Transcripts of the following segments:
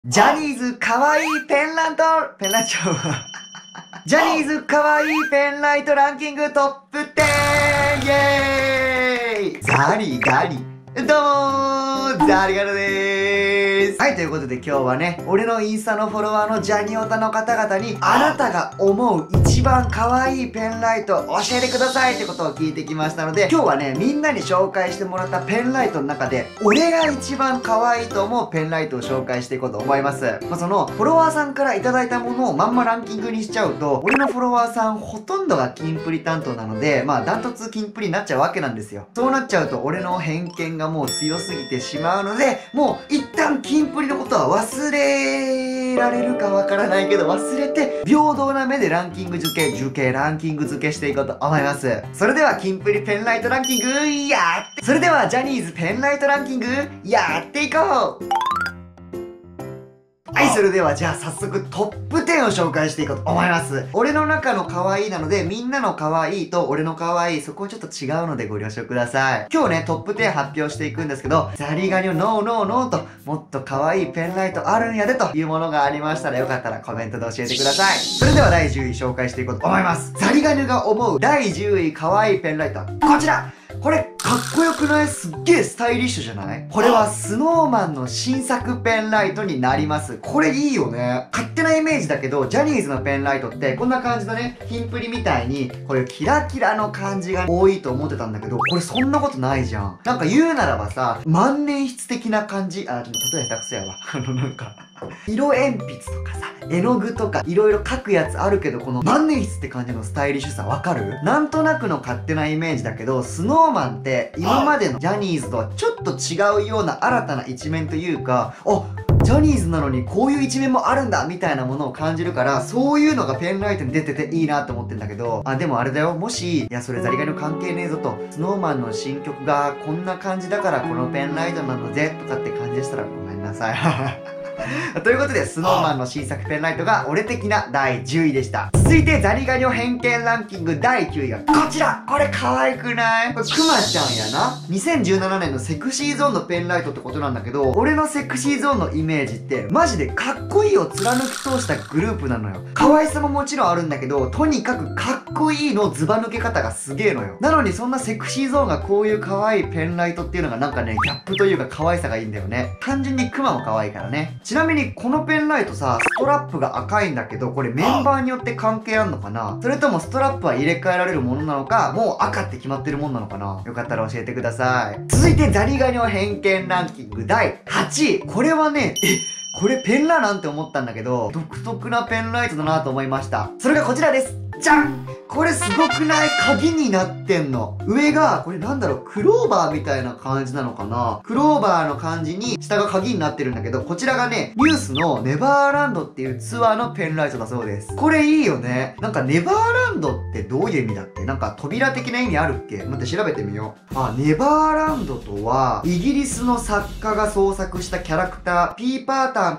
ジャニーズかわいいペンライトジャニーズかわいいペンライトランキングトップ10イェーイザリガニどうもザリガニでーす。はい、ということで今日はね、俺のインスタのフォロワーのジャニオタの方々に、あなたが思う一番可愛いペンライト教えてくださいってことを聞いてきましたので、今日はね、みんなに紹介してもらったペンライトの中で、俺が一番可愛いと思うペンライトを紹介していこうと思います。その、フォロワーさんからいただいたものをまんまランキングにしちゃうと、俺のフォロワーさんほとんどがキンプリ担当なので、ダントツキンプリになっちゃうわけなんですよ。そうなっちゃうと、俺の偏見がもう強すぎてしまうので、もう一旦キンプリのことは忘れられるかわからないけど忘れて、平等な目でランキングランキング付けしていこうと思います。それではキンプリペンライトランキングそれではジャニーズペンライトランキングやっていこう。はい、それではじゃあ早速トップ10を紹介していこうと思います。俺の中の可愛いなので、みんなの可愛いと俺の可愛い、そこはちょっと違うのでご了承ください。今日ね、トップ10発表していくんですけど、ザリガニをノーと、もっと可愛いペンライトあるんやでというものがありましたらよかったらコメントで教えてください。それでは第10位紹介していこうと思います。ザリガニが思う第10位可愛いペンライトはこちら。これかっこよくない？すっげえスタイリッシュじゃない？これはスノーマンの新作ペンライトになります。これいいよね。勝手なイメージだけど、ジャニーズのペンライトってこんな感じのね、キンプリみたいにこういうキラキラの感じが多いと思ってたんだけど、これそんなことないじゃん。なんか言うならばさ、万年筆的な感じ。ちょっと例え下手くそやわ。色鉛筆とかさ、絵の具とかいろいろ描くやつあるけど、この万年筆って感じのスタイリッシュさわかる？なんとなくの勝手なイメージだけど、スノーマンって今までのジャニーズとはちょっと違うような新たな一面というか、ジャニーズなのにこういう一面もあるんだみたいなものを感じるから、そういうのがペンライトに出てていいなって思ってんだけど、でもあれだよ、もし、いやそれザリガニの関係ねえぞと、スノーマンの新曲がこんな感じだからこのペンライトなのぜとかって感じでしたらごめんなさい。ということで、スノーマンの新作ペンライトが俺的な第10位でした。続いて、ザリガニの偏見ランキング第9位がこちら。これ可愛くない？これクマちゃんやな。2017年のセクシーゾーンのペンライトってことなんだけど、俺のセクシーゾーンのイメージってマジでかっこいいを貫き通したグループなのよ。可愛さももちろんあるんだけど、とにかくかっこいいのズバ抜け方がすげえのよ。なのにそんなセクシーゾーンがこういう可愛いペンライトっていうのがなんかね、ギャップというか可愛さがいいんだよね。単純にクマも可愛いからね。ちなみにこのペンライトさ、ストラップが赤いんだけど、これメンバーによって関係あんのかな？それともストラップは入れ替えられるものなのか、もう赤って決まってるもんなのかな？よかったら教えてください。続いてザリガニの偏見ランキング第8位。これはね、これペンラなんて思ったんだけど、独特なペンライトだなと思いました。それがこちらです。じゃん！これすごくない？鍵になってんの。上が、これなんだろう、クローバーみたいな感じなのかな？クローバーの感じに下が鍵になってるんだけど、こちらがね、ニュースのネバーランドっていうツアーのペンライトだそうです。これいいよね。なんかネバーランドってどういう意味だっけ？なんか扉的な意味あるっけ？待って調べてみよう。ネバーランドとは、イギリスの作家が創作したキャラクター、ピーターパ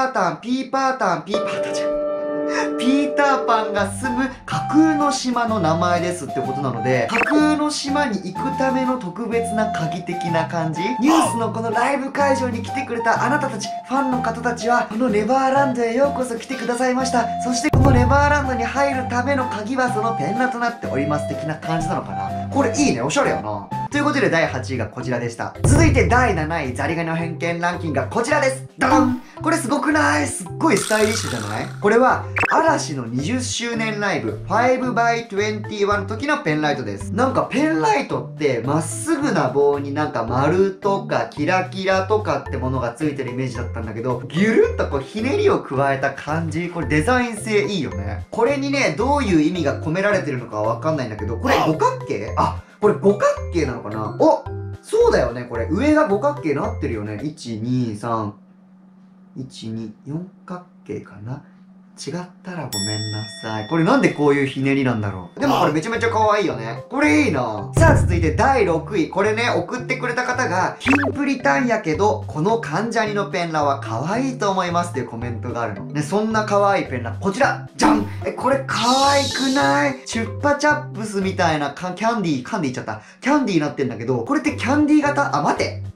ンが住む架空の島の名前ですってことなので、架空の島に行くための特別な鍵的な感じ？ニュースのこのライブ会場に来てくれたあなたたち、ファンの方たちは、このネバーランドへようこそ来てくださいました。そしてこのネバーランドに入るための鍵はそのペンラとなっております的な感じなのかな？これいいね、おしゃれやな。ということで第8位がこちらでした。続いて第7位、ザリガニの偏見ランキングがこちらです。ドン！これすごくない？すっごいスタイリッシュじゃない？これは、嵐の20周年ライブ 5x21 の時のペンライトです。なんかペンライトってまっすぐな棒になんか丸とかキラキラとかってものがついてるイメージだったんだけど、ギュルッとこうひねりを加えた感じ、これデザイン性いいよね。これにね、どういう意味が込められてるのかはわかんないんだけど、これ五角形？これ五角形なのかな？そうだよね、これ。上が五角形になってるよね。1、2、3、1、2、4角形かな？違ったらごめんなさい。これなんでこういうひねりなんだろう。でもこれめちゃめちゃ可愛いよね。これいいな。さあ続いて第6位。これね、送ってくれた方が、キンプリタンやけど、この関ジャニのペンラは可愛いと思いますっていうコメントがあるの。ね、そんな可愛いペンラ、こちらじゃん！これ可愛くない？チュッパチャップスみたいなキャンディー言っちゃった。キャンディーになってんだけど、これってキャンディー型？待て！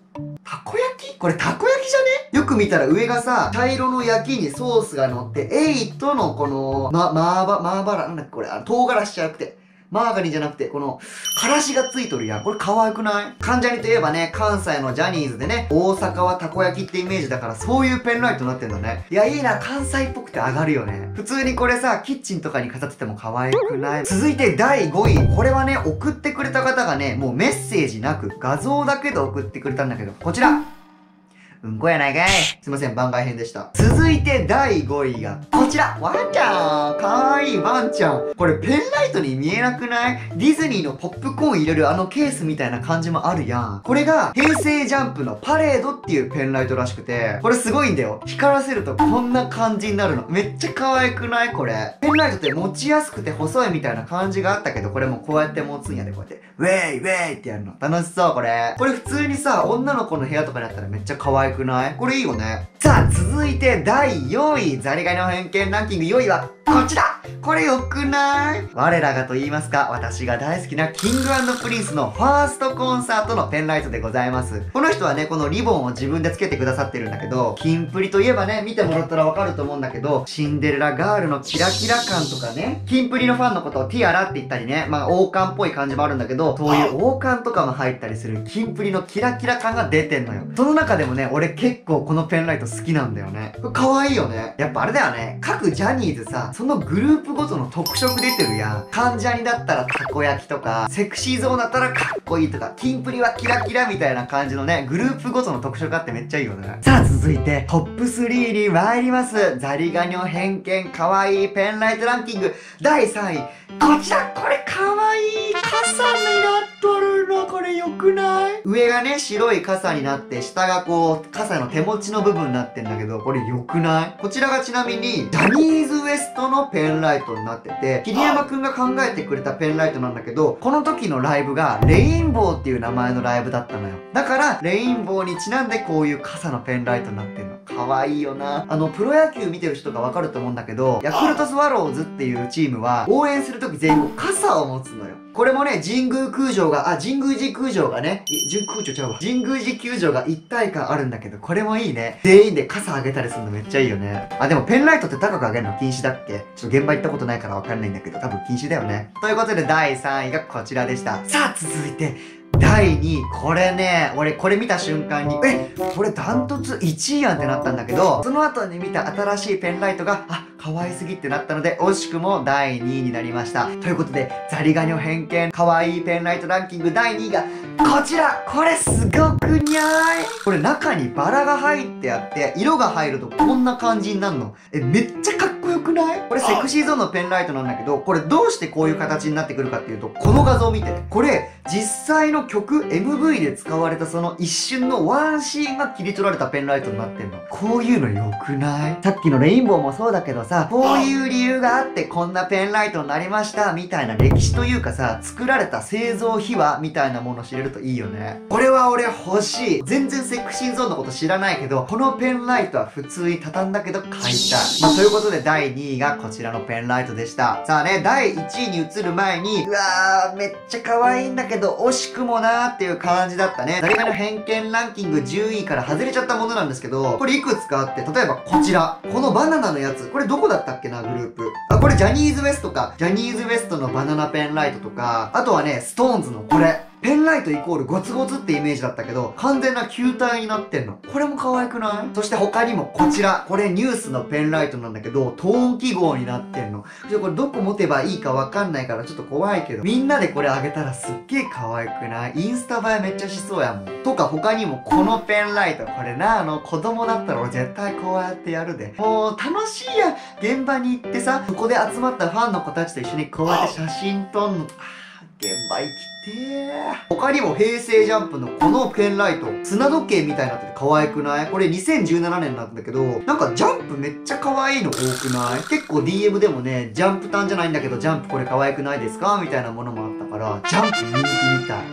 たこ焼きこれたこ焼きじゃね？よく見たら上がさ、茶色の焼きにソースが乗って、エイトのこの、マーバラ、なんだっけこれ、唐辛子じゃなくて、マーガリンじゃなくて、この、からしがついとるやん。これ可愛くない？関ジャニといえばね、関西のジャニーズでね、大阪はたこ焼きってイメージだから、そういうペンライトになってんだね。いや、いいな、関西っぽくて上がるよね。普通にこれさ、キッチンとかに飾ってても可愛くない？続いて第5位。これはね、送ってくれた方がね、もうメッセージなく、画像だけで送ってくれたんだけど、こちら。うんこやないかい。すいません、番外編でした。続いて第5位が、こちらワンちゃんかわいいワンちゃん。これペンライトに見えなくない？ディズニーのポップコーン入れるあのケースみたいな感じもあるやん。これが、平成ジャンプのパレードっていうペンライトらしくて、これすごいんだよ。光らせるとこんな感じになるの。めっちゃ可愛くないこれ。ペンライトって持ちやすくて細いみたいな感じがあったけど、これもこうやって持つんやで、こうやって。ウェイウェイってやるの。楽しそう、これ。これ普通にさ、女の子の部屋とかにあったらめっちゃ可愛くない？これいいよね。さあ、続いて第4位。ザリガニの偏見ランキング4位はこちら。これよくない？我らがと言いますか、私が大好きなキング&プリンスのファーストコンサートのペンライトでございます。この人はね、このリボンを自分でつけてくださってるんだけど、キンプリといえばね、見てもらったらわかると思うんだけど、シンデレラガールのキラキラ感とかね、キンプリのファンのことをティアラって言ったりね、まあ王冠っぽい感じもあるんだけど、そういう王冠とかも入ったりするキンプリのキラキラ感が出てんのよ。その中でもね、俺結構このペンライト好きなんだよね。これ可愛いよね。やっぱあれだよね、各ジャニーズさ、そのグループごとの特色出てるやん。関ジャニだったらたこ焼きとか、セクシーゾーンだったらかっこいいとか、キンプリはキラキラみたいな感じのね、グループごとの特色あってめっちゃいいよね。さあ続いて、トップ3に参ります。ザリガニの偏見かわいいペンライトランキング第3位。こちら、これかわいい傘になっとるの。これよくない？上がね、白い傘になって、下がこう、傘の手持ちの部分になってんだけど、これよくない？こちらがちなみに、ジャニーズ WEST のペンライトになってて、桐山くんが考えてくれたペンライトなんだけど、この時のライブが、レインボーっていう名前のライブだったのよ。だから、レインボーにちなんでこういう傘のペンライトになってんの。かわいいよな。プロ野球見てる人がわかると思うんだけど、ヤクルトスワローズっていうチームは、応援するとき全員傘を持つのよ。これもね、神宮寺空城がね、神宮寺球場が一体感あるんだけど、これもいいね。全員で傘あげたりするのめっちゃいいよね。あ、でもペンライトって高くあげるの禁止だっけ？ちょっと現場行ったことないからわかんないんだけど、多分禁止だよね。ということで第3位がこちらでした。さあ、続いて、第2位。これね、俺これ見た瞬間に、これダントツ1位やんってなったんだけど、その後に見た新しいペンライトが、可愛すぎってなったので、惜しくも第2位になりました。ということで、ザリガニの偏見、可愛いペンライトランキング第2位が、こちら！これすごくにゃーい！これ中にバラが入ってあって、色が入るとこんな感じになるの。めっちゃかっこよくない？これセクシーゾーンのペンライトなんだけど、これどうしてこういう形になってくるかっていうと、この画像を見て。これ、実際の曲、MV で使われたその一瞬のワンシーンが切り取られたペンライトになってんの。こういうのよくない？さっきのレインボーもそうだけどさ、こういう理由があってこんなペンライトになりましたみたいな歴史というかさ、作られた製造秘話みたいなものを知れるといいよね。これは俺欲しい。全然セクシーゾーンのこと知らないけど、このペンライトは普通に畳んだけど買いたい。ということで第2位がこちらのペンライトでした。さあね、第1位に移る前に、うわー、めっちゃ可愛いんだけど、惜しくもなーっていう感じだったね。ザリガニの偏見ランキング10位から外れちゃったものなんですけど、これいくつかあって、例えばこちら。このバナナのやつ。これどこだったっけな、グループ。これジャニーズ WEST か。ジャニーズ WEST のバナナペンライトとか、あとはね、ストーンズのこれ。ペンライトイコールゴツゴツってイメージだったけど、完全な球体になってんの。これも可愛くない？そして他にもこちら。これニュースのペンライトなんだけど、トーン記号になってんの。これどこ持てばいいかわかんないからちょっと怖いけど、みんなでこれあげたらすっげえ可愛くない？インスタ映えめっちゃしそうやもん。とか他にもこのペンライト。これな、子供だったら俺絶対こうやってやるで。もう楽しいやん。現場に行ってさ、そこで集まったファンの子たちと一緒にこうやって写真撮んの。現場行きてー。他にも平成ジャンプのこのペンライト、砂時計みたいになってて可愛くない？これ2017年なんだけど、なんかジャンプめっちゃ可愛いの多くない？結構 DM でもね、ジャンプ単じゃないんだけど、ジャンプこれ可愛くないですかみたいなものもあったから、ジャンプ人気みたい。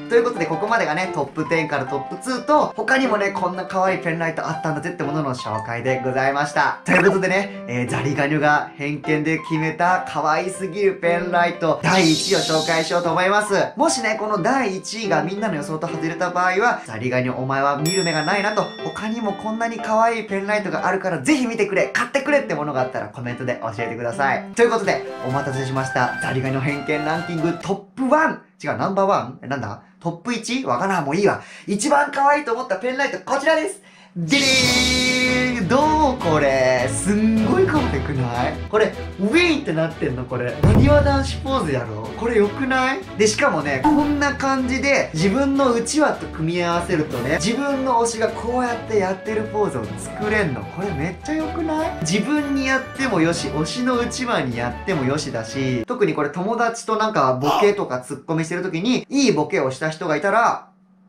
ということでここまでがね、トップ10からトップ2と、他にもね、こんな可愛いペンライトあったんだぜってものの紹介でございました。ということでね、ザリガニュが偏見で決めた可愛すぎるペンライト第1位を紹介しようと思います。もしね、この第1位がみんなの予想と外れた場合は、ザリガニュお前は見る目がないなと、他にもこんなに可愛いペンライトがあるからぜひ見てくれ、買ってくれってものがあったらコメントで教えてください。ということで、お待たせしました。ザリガニの偏見ランキングトップ1。違う、ナンバーワンなんだトップ 1？ わからん、もういいわ。一番可愛いと思ったペンライト、こちらです。デリーン！どうこれすんごい可愛くない？これ、ウィーンってなってんのこれ。なにわ男子ポーズやろ？これ良くない？で、しかもね、こんな感じで、自分のうちわと組み合わせるとね、自分の推しがこうやってやってるポーズを作れんの。これめっちゃ良くない？自分にやってもよし、推しのうちわにやってもよしだし、特にこれ友達となんかボケとかツッコミしてる時に、いいボケをした人がいたら、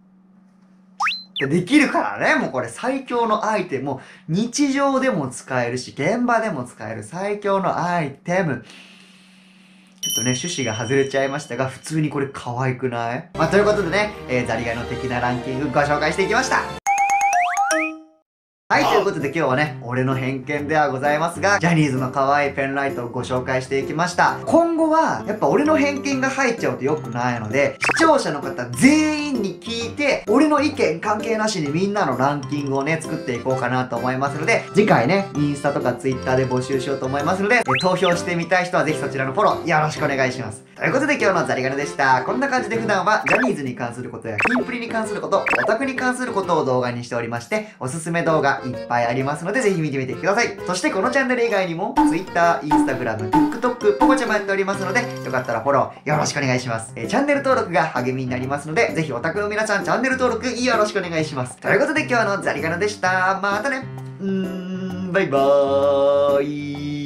できるからね。もうこれ最強のアイテム。もう日常でも使えるし、現場でも使える最強のアイテム。ちょっとね、趣旨が外れちゃいましたが、普通にこれ可愛くない？ということでね、ザリガニの的なランキングご紹介していきました。はい、ということで今日はね、俺の偏見ではございますが、ジャニーズの可愛いペンライトをご紹介していきました。今後は、やっぱ俺の偏見が入っちゃうと良くないので、視聴者の方全員に聞いて、俺の意見関係なしにみんなのランキングをね、作っていこうかなと思いますので、次回ね、インスタとかツイッターで募集しようと思いますので、投票してみたい人はぜひそちらのフォローよろしくお願いします。ということで今日のザリガニでした。こんな感じで普段はジャニーズに関することやキンプリに関すること、オタクに関することを動画にしておりまして、おすすめ動画いっぱいありますのでぜひ見てみてください。そしてこのチャンネル以外にも Twitter、Instagram、TikTok、ポコチャもやっておりますので、よかったらフォローよろしくお願いします。チャンネル登録が励みになりますので、ぜひオタクの皆さんチャンネル登録よろしくお願いします。ということで今日のザリガニでした。またね。バイバーイ。